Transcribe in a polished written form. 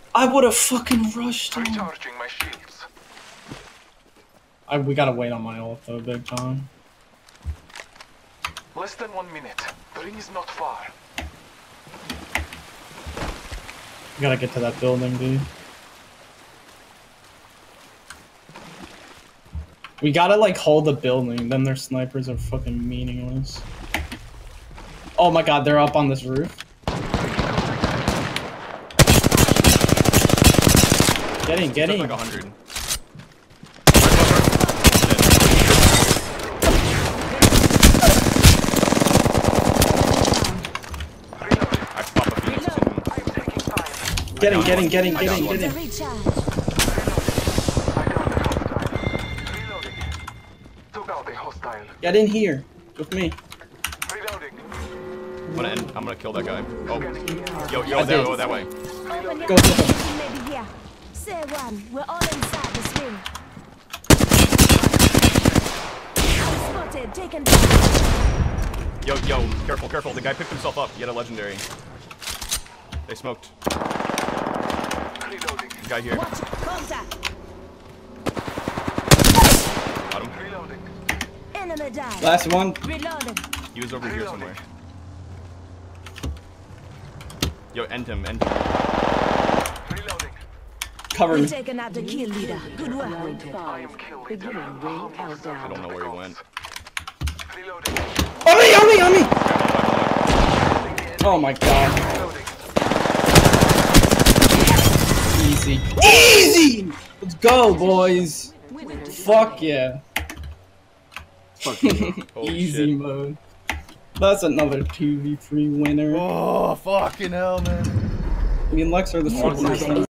I would have fucking rushed him. Recharging my shields. We gotta wait on my ult though, big time. Less than 1 minute. The ring is not far. We gotta get to that building, dude. We gotta like hold the building, then their snipers are fucking meaningless. Oh my god, they're up on this roof. Get in. Like 100. Get in. Get in here with me. I'm gonna kill that guy. Oh, yo, that way. Go with him. Maybe here. Say one. We're all inside this ring. Spotted. Taken down. Yo, careful. The guy picked himself up. He had a legendary. They smoked. Guy here. Watch it. Contact. Got him. Enemy down. Last one. Reloading. He was over here somewhere. Yo, end him. Cover me. We've taken out the kill leader. Good work. I am kill leader. I don't know where he went. On me! Oh my god. Easy! Let's go, boys. Fuck yeah. Easy shit. mode. That's another 2v3 winner. Oh, fucking hell, man. Me and Lex are the